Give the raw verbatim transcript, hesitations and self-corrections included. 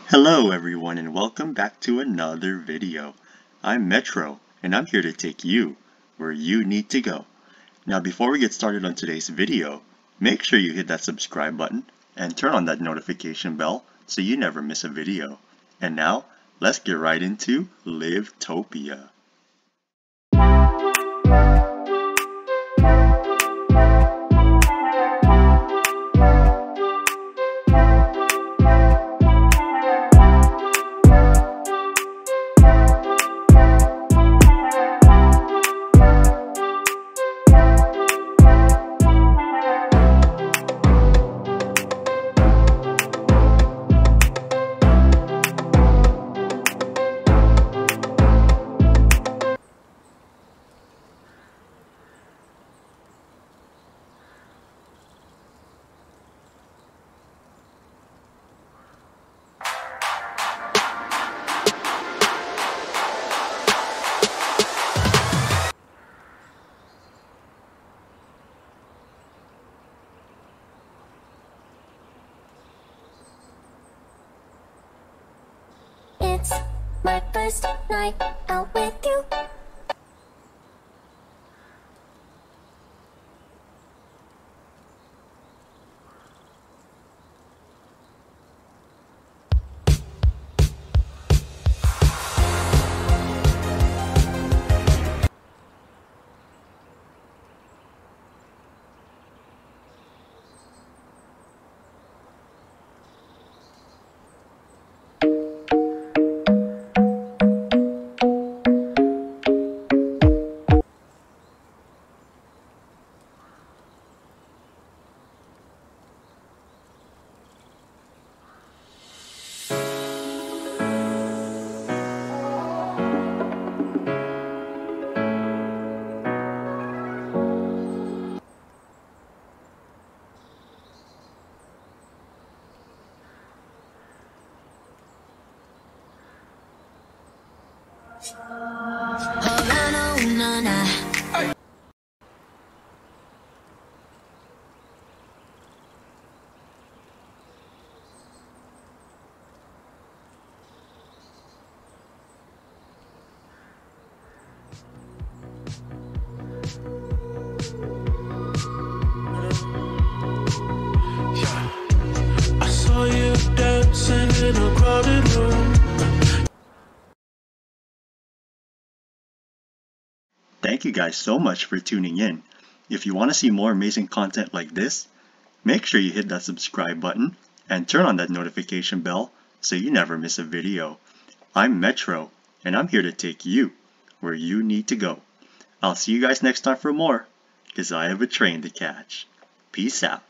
Hello everyone and welcome back to another video. I'm Metro and I'm here to take you where you need to go. Now before we get started on today's video, make sure you hit that subscribe button and turn on that notification bell so you never miss a video. And now, let's get right into Livetopia. It's my first night out with you. I saw you dancing in a crowded room. Thank you guys so much for tuning in. If you want to see more amazing content like this, make sure you hit that subscribe button and turn on that notification bell so you never miss a video. I'm Metro and I'm here to take you where you need to go. I'll see you guys next time for more, because I have a train to catch. Peace out.